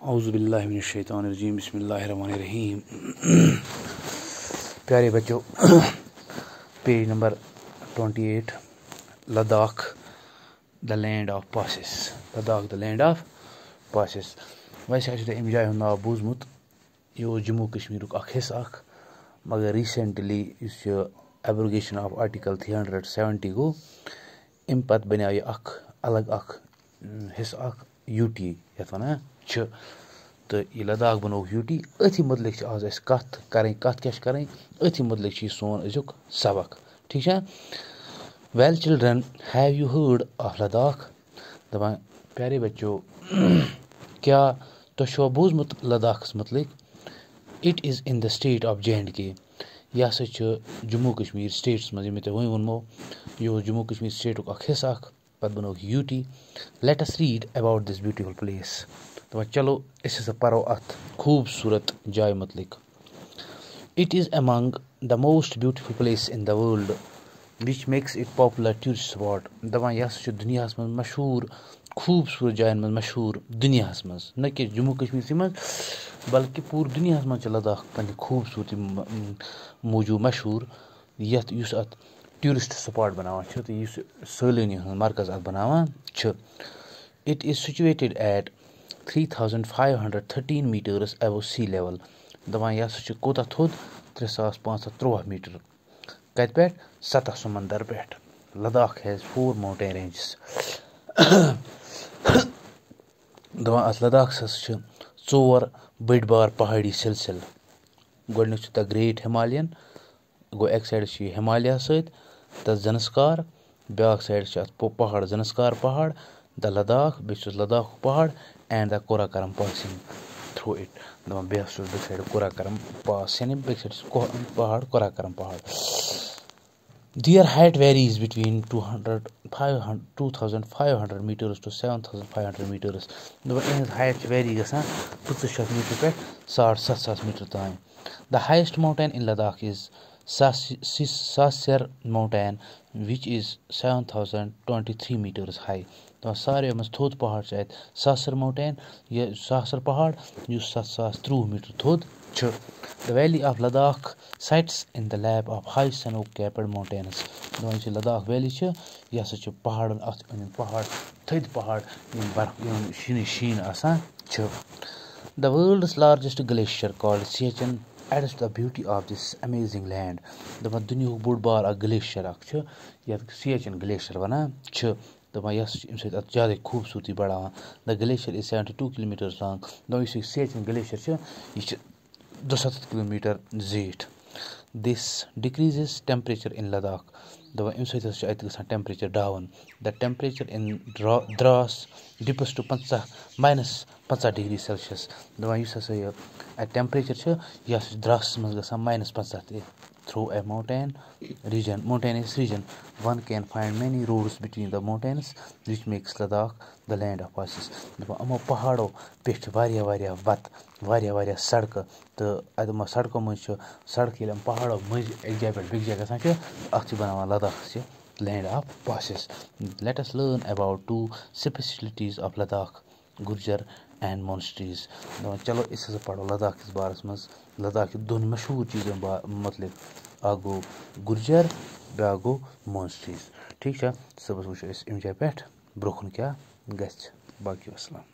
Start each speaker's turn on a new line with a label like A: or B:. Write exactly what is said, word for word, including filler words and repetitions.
A: औज़ु बिल्लाहि मिनश शैतानिर रजीम बिस्मिल्लाहिर रहमानिर रहीम। प्यारे बच्चों, page number twenty eight, Ladakh the land of passes. Ladakh the land of passes. वैसे आसो तोह अमि जाय हुंद नाव बूझमुत। यह ओस जम्मू कश्मीरुक अख हिस्सा अख, मगर रिसेंटली इस abrogation of article three hundred seventy गो, अम पत बनो यह अख अलग अख हिस्सा अख यूटी यथ वनान छ। तो यह लद्दाख बनो यूटी। अथी मुतलिक आज अस कथ करें कथ क्या करें अथी मुतलिक सोन अजुक सबक। ठीक है। Well children, have you heard of Ladakh? दपान प्यारे बच्चों, क्या तो बूझमुत लद्दाखस मुतलिक? It is in the state of J and K. यह हसा जम्मू कश्मीर स्टेट्स मज मे वो वोनमो। यह जम्मू कश्मीर स्टेटुक अख हिस्सा अख, पत बनो UT. Let us read about this beautiful place. तो चलो अस हसा परो अत खूबसूरत जाय मुतलिक। It is among the most beautiful place in the world which makes it popular tourist spot. दपान यह हसा दुनिया मज मशहूर खूबसूरत जायन मज मशहूर दुनिया मज, न कि जम्मू कश्मीर मज बल्कि पूरे दुनिया मज लद्दाख पन्ने खूबसूरती मूजूब मशहूर। यथ युस अत टूरिस्ट स्पॉट बनावान छ, तो युस सैलानी हंद मरकज अत बनावान छ। It is situated at three thousand five hundred thirteen metres above sea level. दपान यह हसा कोता थोद त्रे सास पाँच हथ त्रुवह मीटर कत पे सतह समंदर पे। Ladakh has four mountain ranges. दपान अत लद्दाख हसा चोर बड़ बार पहाड़ी सिलसिल। गोडनिक द ग्रेट हिमालयन, गो एक साइड हिमालय सत द जंस्कार, ब्याक साइड पहाड़ जंस्कार पहाड़ द लद्दाख, बे लद्दाख पहाड़ and the Karakoram passing through it. दपान बे बे साइड कोराकरम पास यानी बे साइड पहाड़ कोराकरम पहाड़। Their height varies between two thousand five hundred meters to seven thousand five hundred meters. दपान इहद हाइट वेरी गसान पचास मीटर पे साठ सत्त सात मीटर तान। The highest mountain in Ladakh is Sasir mountain, which is seven thousand twenty-three meters high. तो सारे मज थोद पहाड़ छ सासर माउंटेन, यह सासर पहाड़ युस सत्त सास त्रुवह मीटर थोद छ। The valley of Ladakh sits in the lap of high snow-capped mountains. दपान यह लद्दाख वैली छ, यह हसा पहाड़ अत पहाड़ थद पहाड़ यम बर्फ यम शीन शीन आसान छ। The world's largest glacier called Siachen adds the beauty of this amazing land. दपान दुनिया बोड़ बार अ ग्लेशियर अख छ, यथ सियाचिन ग्लेशियर वनान छ। दपान यह अम सत अत ज्यादा खूबसूरती बढ़ावान। The glacier is seventy two kilometre long. दपान यह सियाचिन ग्लेशियर छ, यह दुसत्त किलोमीटर जीठ। This decreases temperature in Ladakh. दपान अम सत अत गसान temperature down. The temperature in Dras dips to पंचाह माइनस पंचाह डिग्री सेल्सियस। दपान यह हसा यह टेम्परेचर छ, यह द्रास मज गसान माइनस पंचाह ते। Through a mountain region, mountainous region, one can find many roads between the mountains, which makes Ladakh the land of passes. दपान Amo पहाड़ों पे वारिया वारिया वत वारिया वारिया सड़क, तो अदम सड़कों मज सड़क ये पहाड़ों मज एक जगह पे बिग जगह गसान अख बनावान लद्दाख से land of passes. Let us learn about two specialties of Ladakh, Gurjar and monasteries. चलो इस पढ़ो लद्दाख इस बारस मज लद्दाख की दोन मशहूर चीज़ों मतलब आ गो गुर्जर ब्या गो मोनास्ट्रीज। ठीक है। सबस वो अम जाय पे ब्रोखन क्या गछ। बाकी वसलाम।